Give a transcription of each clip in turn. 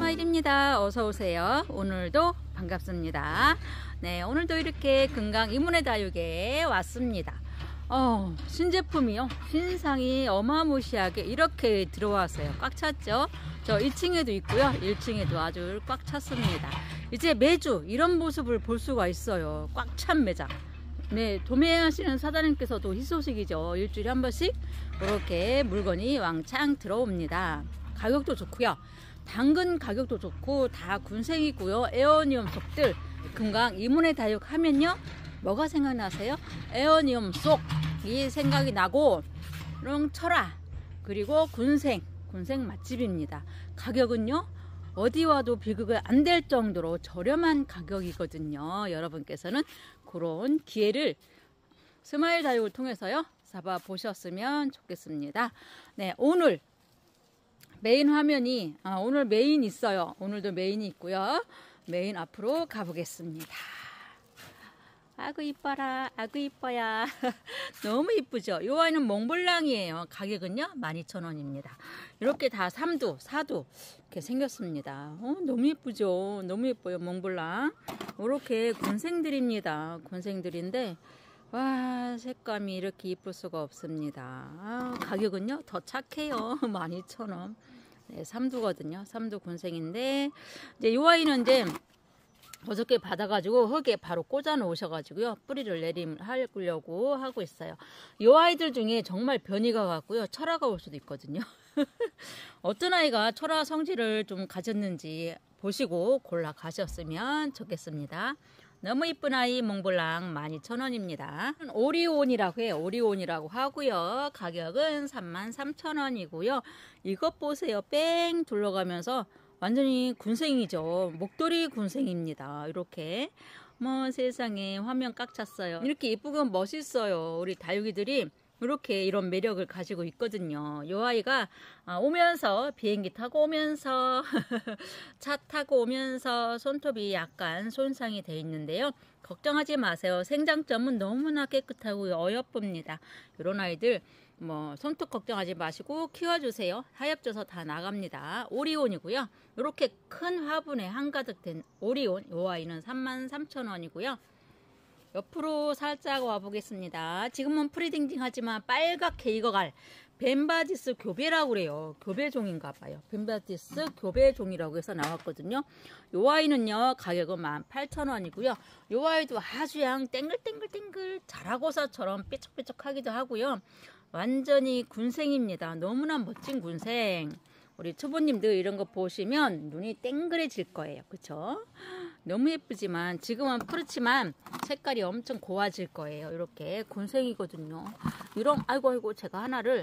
스마일입니다. 어서오세요. 오늘도 반갑습니다. 네, 오늘도 이렇게 금강 이문의 다육에 왔습니다. 신제품이요. 신상이 어마무시하게 이렇게 들어왔어요. 꽉 찼죠? 저 2층에도 있고요. 1층에도 아주 꽉 찼습니다. 이제 매주 이런 모습을 볼 수가 있어요. 꽉 찬 매장. 네, 도매하시는 사장님께서도 희소식이죠. 일주일에 한 번씩 이렇게 물건이 왕창 들어옵니다. 가격도 좋고요. 당근 가격도 좋고 다 군생이고요. 에어니움 속들 금강 이문의 다육 하면요, 뭐가 생각나세요? 에어니움 속이 생각이 나고, 그럼 철화, 그리고 군생 맛집입니다. 가격은요 어디 와도 비교가 안 될 정도로 저렴한 가격이거든요. 여러분께서는 그런 기회를 스마일 다육을 통해서요 잡아 보셨으면 좋겠습니다. 네, 오늘 메인 화면이 오늘 메인 있어요. 오늘도 메인이 있고요. 메인 앞으로 가보겠습니다. 아구 이뻐라, 아구 이뻐야. 너무 이쁘죠? 이 아이는 몽블랑이에요. 가격은요 12,000원입니다. 이렇게 다 3두 4두 이렇게 생겼습니다. 너무 이쁘죠? 너무 예뻐요. 몽블랑 이렇게 군생들입니다. 군생들인데 와, 색감이 이렇게 이쁠 수가 없습니다. 가격은요 더 착해요. 12,000원. 네, 3두거든요. 3두 군생인데 이제 이 아이는 이제 어저께 받아가지고 흙에 바로 꽂아 놓으셔가지고요 뿌리를 내림하려고 하고 있어요. 이 아이들 중에 정말 변이가 왔고요, 철화가 올 수도 있거든요. 어떤 아이가 철화 성질을 좀 가졌는지 보시고 골라 가셨으면 좋겠습니다. 너무 이쁜 아이 몽블랑 12,000원입니다. 오리온이라고 해요. 오리온이라고 하고요. 가격은 33,000원이고요. 이것 보세요. 뺑 둘러가면서 완전히 군생이죠. 목도리 군생입니다. 이렇게 세상에 화면 꽉 찼어요. 이렇게 이쁘고 멋있어요. 우리 다육이들이 이렇게 이런 매력을 가지고 있거든요. 이 아이가 오면서 비행기 타고 오면서 차 타고 오면서 손톱이 약간 손상이 되어 있는데요. 걱정하지 마세요. 생장점은 너무나 깨끗하고 어여쁩니다. 이런 아이들 손톱 걱정하지 마시고 키워주세요. 하엽져서 다 나갑니다. 오리온이고요. 이렇게 큰 화분에 한가득 된 오리온, 이 아이는 33,000원이고요. 옆으로 살짝 와보겠습니다. 지금은 프리딩딩하지만 빨갛게 익어갈 벤바디스 교배라고 그래요. 교배종인가 봐요. 벤바디스 교배종이라고 해서 나왔거든요. 이 아이는요 가격은 18,000원이고요. 이 아이도 아주 양 땡글땡글땡글 자라고사처럼 삐쩍삐쩍하기도 하고요. 완전히 군생입니다. 너무나 멋진 군생. 우리 초보님들 이런 거 보시면 눈이 땡그레질 거예요. 그쵸? 너무 예쁘지만 지금은 푸르지만 색깔이 엄청 고와질 거예요. 이렇게 군생이거든요. 이런 아이고 제가 하나를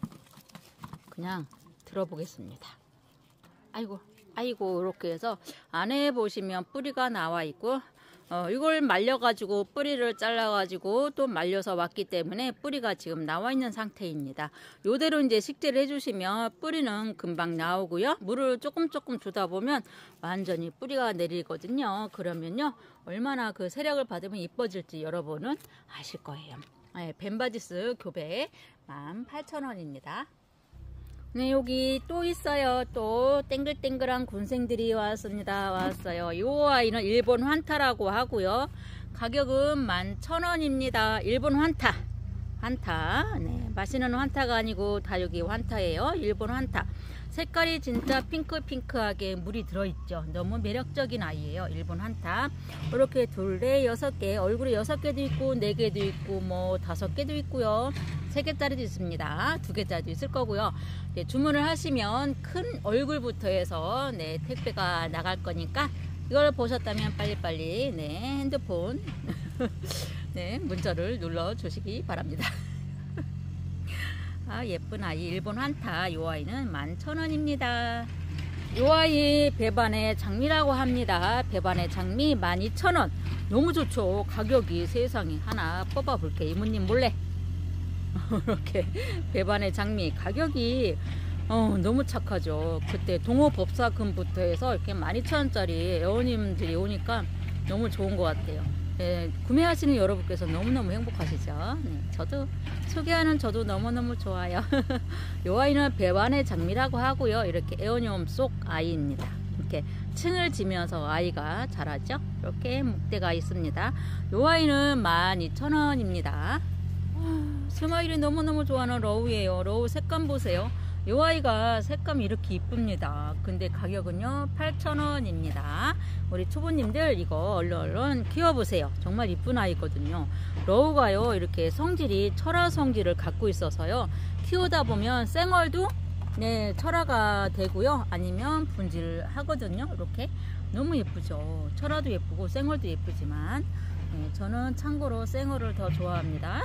그냥 들어보겠습니다. 아이고 이렇게 해서 안에 보시면 뿌리가 나와 있고, 이걸 말려가지고 뿌리를 잘라가지고 또 말려서 왔기 때문에 뿌리가 지금 나와 있는 상태입니다. 요대로 이제 식재를 해주시면 뿌리는 금방 나오고요. 물을 조금 주다 보면 완전히 뿌리가 내리거든요. 그러면요 얼마나 그 세력을 받으면 이뻐질지 여러분은 아실 거예요. 네, 벤바디스 교배 18,000원입니다. 네, 여기 또 있어요. 또 땡글땡글한 군생들이 왔어요. 이 아이는 일본 환타라고 하고요. 가격은 11,000원입니다. 일본 환타. 네, 마시는 환타가 아니고 다육이 환타예요. 일본 환타. 색깔이 진짜 핑크핑크하게 물이 들어있죠. 너무 매력적인 아이예요. 일본 환타. 이렇게 둘, 넷, 6개, 얼굴에 6개도 있고 4개도 있고 5개도 있고요. 3개짜리도 있습니다. 2개짜리도 있을 거고요. 네, 주문을 하시면 큰 얼굴부터 해서 택배가 나갈 거니까 이걸 보셨다면 빨리빨리 핸드폰 문자를 눌러 주시기 바랍니다. 예쁜 아이 일본 환타. 이 아이는 11,000원입니다. 이 아이 배반의 장미라고 합니다. 배반의 장미 12,000원. 너무 좋죠. 가격이 세상에. 하나 뽑아 볼게요. 이모님 몰래. 이렇게 배반의 장미 가격이 너무 착하죠. 그때 동호법사금부터 해서 이렇게 12,000원짜리 애원님들이 오니까 너무 좋은 것 같아요. 네, 구매하시는 여러분께서 너무너무 행복하시죠. 네, 저도 소개하는 저도 너무너무 좋아요. 이 아이는 배반의 장미라고 하고요. 이렇게 에어니움 속 아이입니다. 이렇게 층을 지면서 아이가 자라죠. 이렇게 목대가 있습니다. 요 아이는 12,000원입니다. 스마일이 너무너무 좋아하는 러우예요. 러우 색감 보세요. 이 아이가 색감이 이렇게 이쁩니다. 근데 가격은요 8,000원입니다. 우리 초보님들 이거 얼른 키워보세요. 정말 이쁜 아이거든요. 러우가요 이렇게 성질이 철화 성질을 갖고 있어서요 키우다 보면 생얼도 네 철화가 되고요 아니면 분질 하거든요. 이렇게 너무 예쁘죠. 철화도 예쁘고 생얼도 예쁘지만 네, 저는 참고로 생얼을 더 좋아합니다.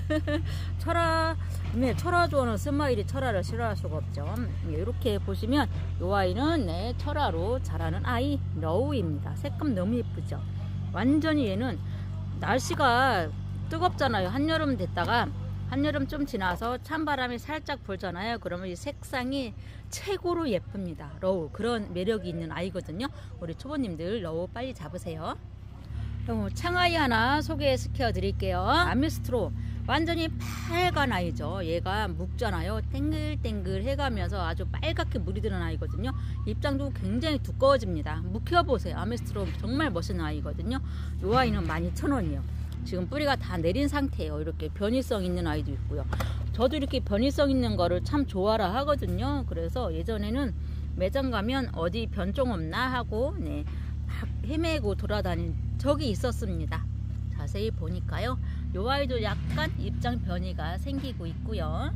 철화 좋아하는 스마일이 철화를 싫어할 수가 없죠. 이렇게 보시면 이 아이는 네, 철화로 자라는 아이 러우입니다. 색감 너무 예쁘죠. 완전히 얘는 날씨가 뜨겁잖아요. 한여름 됐다가 한여름 좀 지나서 찬바람이 살짝 불잖아요. 그러면 이 색상이 최고로 예쁩니다. 러우 그런 매력이 있는 아이거든요. 우리 초보님들 러우 빨리 잡으세요. 창아이 하나 소개시켜 드릴게요. 아미스트로 완전히 빨간 아이죠. 얘가 묵잖아요. 땡글땡글 해가면서 아주 빨갛게 물이 드는 아이거든요. 입장도 굉장히 두꺼워집니다. 묵혀보세요. 아미스트로 정말 멋있는 아이거든요. 이 아이는 12,000원이에요. 지금 뿌리가 다 내린 상태예요. 이렇게 변이성 있는 아이도 있고요. 저도 이렇게 변이성 있는 거를 참 좋아라 하거든요. 그래서 예전에는 매장 가면 어디 변종 없나 하고 네, 막 헤매고 돌아다닌 적이 있었습니다. 자세히 보니까요 요 아이도 약간 입장 변이가 생기고 있고요.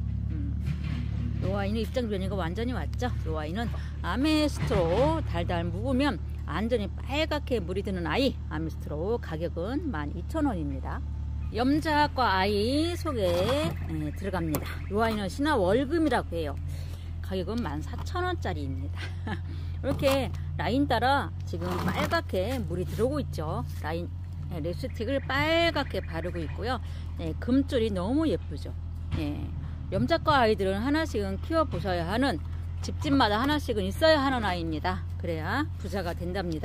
요 아이는 입장 변이가 완전히 왔죠. 요 아이는 아메스트로 달달 묵으면 완전히 빨갛게 물이 드는 아이 아메스트로 가격은 12,000원입니다. 염자과 아이 소개 들어갑니다. 요 아이는 신화 월금이라고 해요. 가격은 14,000원짜리입니다. 이렇게 라인 따라 지금 빨갛게 물이 들어오고 있죠. 라인 립스틱을 빨갛게 바르고 있고요. 네, 금줄이 너무 예쁘죠. 네, 염자과 아이들은 하나씩은 키워보셔야 하는 집집마다 하나씩은 있어야 하는 아이입니다. 그래야 부자가 된답니다.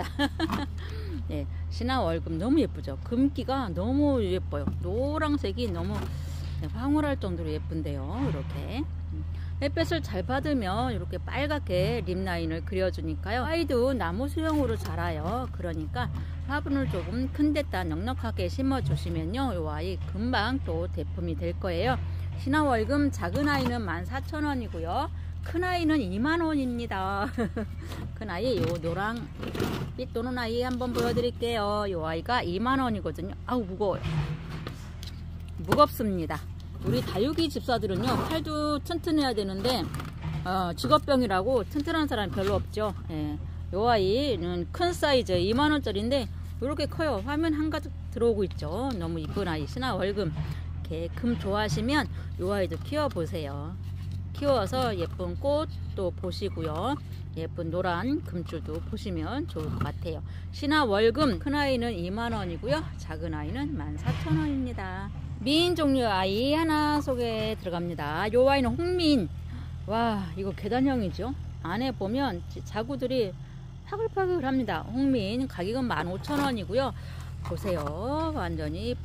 네, 신화 월금 너무 예쁘죠. 금기가 너무 예뻐요. 노란색이 너무 황홀할 정도로 예쁜데요. 이렇게 햇볕을 잘 받으면 이렇게 빨갛게 립라인을 그려주니까요. 아이도 나무 수영으로 자라요. 그러니까 화분을 조금 큰 데다 넉넉하게 심어 주시면요 이 아이 금방 또 대품이 될 거예요. 신화월금 작은 아이는 14,000원이고요 큰 아이는 20,000원입니다. 큰 아이 요 노랑빛 도는 아이 한번 보여드릴게요. 이 아이가 20,000원이거든요 아우 무거워요. 무겁습니다. 우리 다육이 집사들은요 팔도 튼튼해야 되는데 직업병이라고 튼튼한 사람이 별로 없죠. 예. 요 아이는 큰 사이즈 20,000원짜리인데 이렇게 커요. 화면 한가득 들어오고 있죠. 너무 이쁜 아이 신화 월금. 이렇게 금 좋아하시면 요 아이도 키워보세요. 키워서 예쁜 꽃도 보시고요 예쁜 노란 금줄도 보시면 좋을 것 같아요. 신화 월금 큰 아이는 20,000원이고요 작은 아이는 14,000원입니다 미인 종류 아이 하나 소개 들어갑니다. 요 아이는 홍미인. 와 이거 계단형이죠. 안에 보면 자구들이 파글파글합니다. 홍미인 가격은 15,000원이고요 보세요. 완전히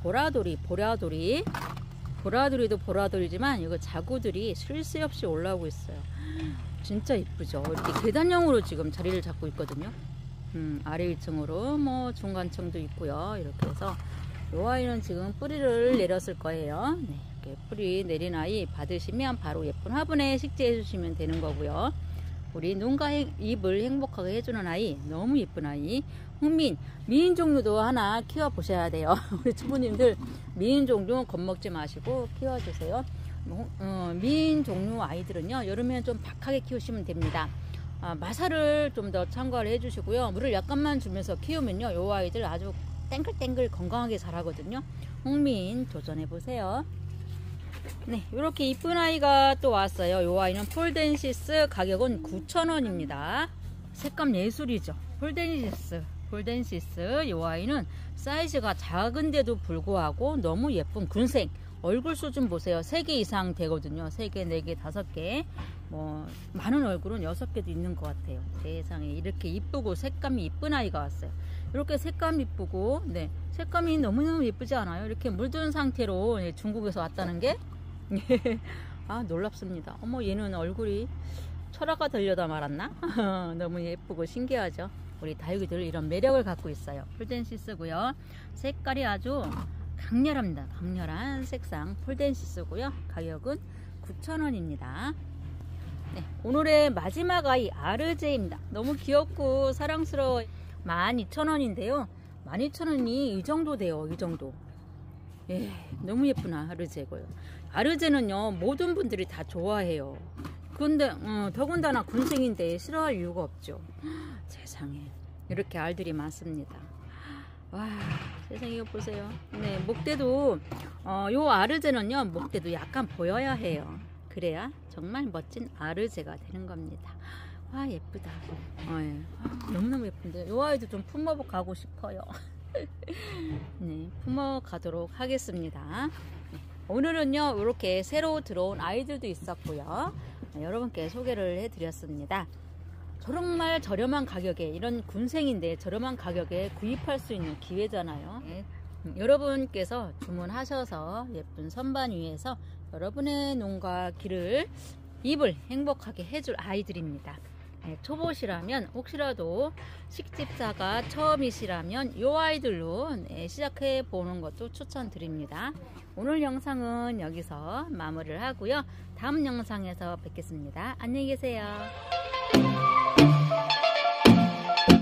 보라돌이도 보라돌이지만 이거 자구들이 쉴 새 없이 올라오고 있어요. 진짜 이쁘죠. 이렇게 계단형으로 지금 자리를 잡고 있거든요. 아래 1층으로 뭐 중간층도 있고요. 이렇게 해서 이 아이는 지금 뿌리를 내렸을 거예요. 네, 이렇게 뿌리 내린 아이 받으시면 바로 예쁜 화분에 식재해 주시면 되는 거고요. 우리 눈과 입을 행복하게 해주는 아이 너무 예쁜 아이 홍미인. 미인 종류도 하나 키워 보셔야 돼요. 우리 주부님들 미인 종류 겁먹지 마시고 키워주세요. 미인 종류 아이들은요 여름에는 좀 박하게 키우시면 됩니다. 마사를 좀 더 참고를 해주시고요. 물을 약간만 주면서 키우면요 이 아이들 아주 땡글땡글 건강하게 자라거든요. 홍미인 도전해보세요. 네, 이렇게 이쁜 아이가 또 왔어요. 이 아이는 폴덴시스 가격은 9,000원입니다. 색감 예술이죠. 폴덴시스 이 아이는 사이즈가 작은데도 불구하고 너무 예쁜 군색. 얼굴 수 좀 보세요. 3개 이상 되거든요. 3개, 4개, 5개. 뭐 많은 얼굴은 6개도 있는 것 같아요. 세상에 이렇게 이쁘고 색감이 이쁜 아이가 왔어요. 이렇게 색감 이쁘고 네 색감이 너무너무 예쁘지 않아요? 이렇게 물든 상태로 중국에서 왔다는 게 아 놀랍습니다. 어머 얘는 얼굴이 철화가 들려다 말았나? 너무 예쁘고 신기하죠. 우리 다육이들 이런 매력을 갖고 있어요. 폴덴시스고요. 색깔이 아주 강렬합니다. 강렬한 색상 폴덴시스고요. 가격은 9,000원입니다. 네, 오늘의 마지막 아이 아르제입니다. 너무 귀엽고 사랑스러워. 12,000원인데요. 12,000원이 이 정도 돼요. 이 정도. 예, 너무 예쁜 아르제고요. 아르제는요, 모든 분들이 다 좋아해요. 근데 더군다나 군생인데 싫어할 이유가 없죠. 세상에 이렇게 알들이 많습니다. 와, 세상에 이거 보세요. 네, 목대도 요 아르제는요, 목대도 약간 보여야 해요. 그래야 정말 멋진 아르제가 되는 겁니다. 와, 예쁘다. 예. 너무너무 예쁜데 요 아이도 좀 품어 가고 싶어요. 네, 품어 가도록 하겠습니다. 네, 오늘은요, 이렇게 새로 들어온 아이들도 있었고요. 네, 여러분께 소개를 해드렸습니다. 정말 저렴한 가격에, 이런 군생인데 저렴한 가격에 구입할 수 있는 기회잖아요. 네, 여러분께서 주문하셔서 예쁜 선반 위에서 여러분의 눈과 귀를, 입을 행복하게 해줄 아이들입니다. 네, 초보시라면, 혹시라도 식집사가 처음이시라면 이 아이들로 시작해 보는 것도 추천드립니다. 오늘 영상은 여기서 마무리를 하고요. 다음 영상에서 뵙겠습니다. 안녕히 계세요.